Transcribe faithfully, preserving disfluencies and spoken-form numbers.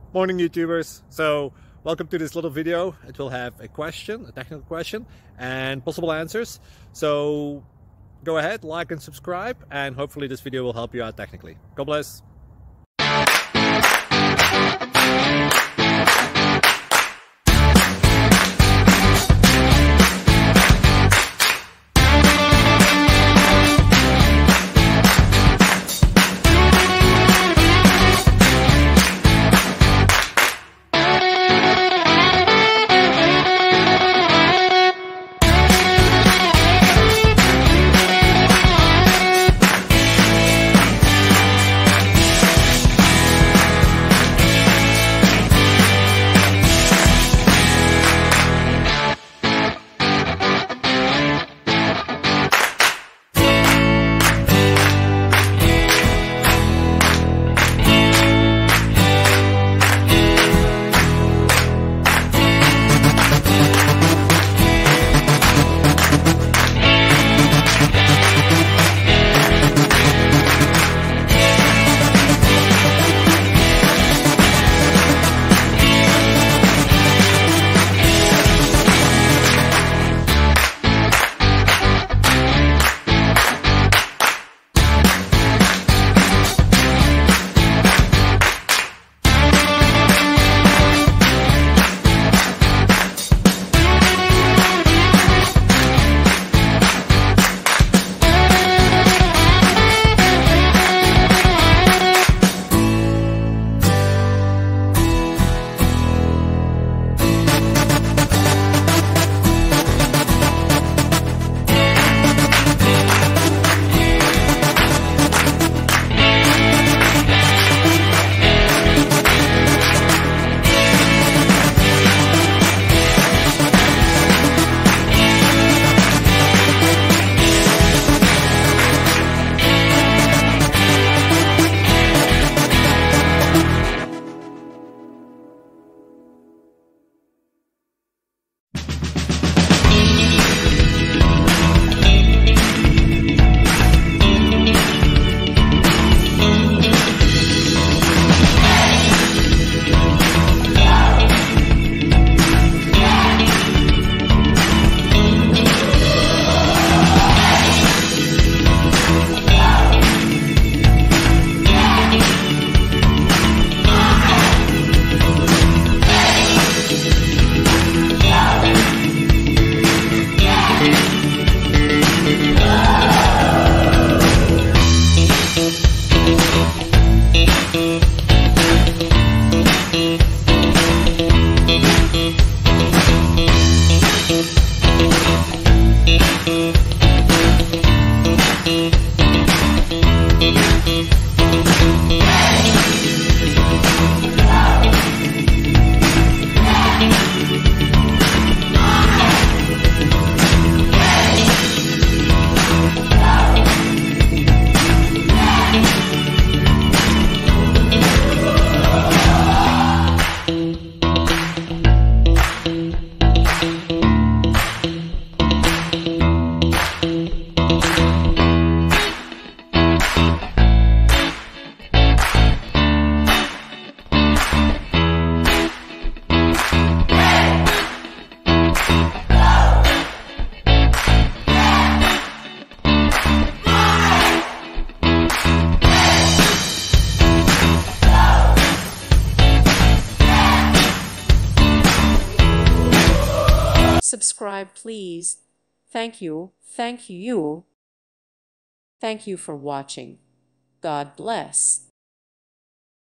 Morning YouTubers. So welcome to this little video. It will have a question, a technical question, and possible answers. So go ahead, like and subscribe, and hopefully this video will help you out technically. God bless. Subscribe, please. Thank you. Thank you. Thank you for watching. God bless.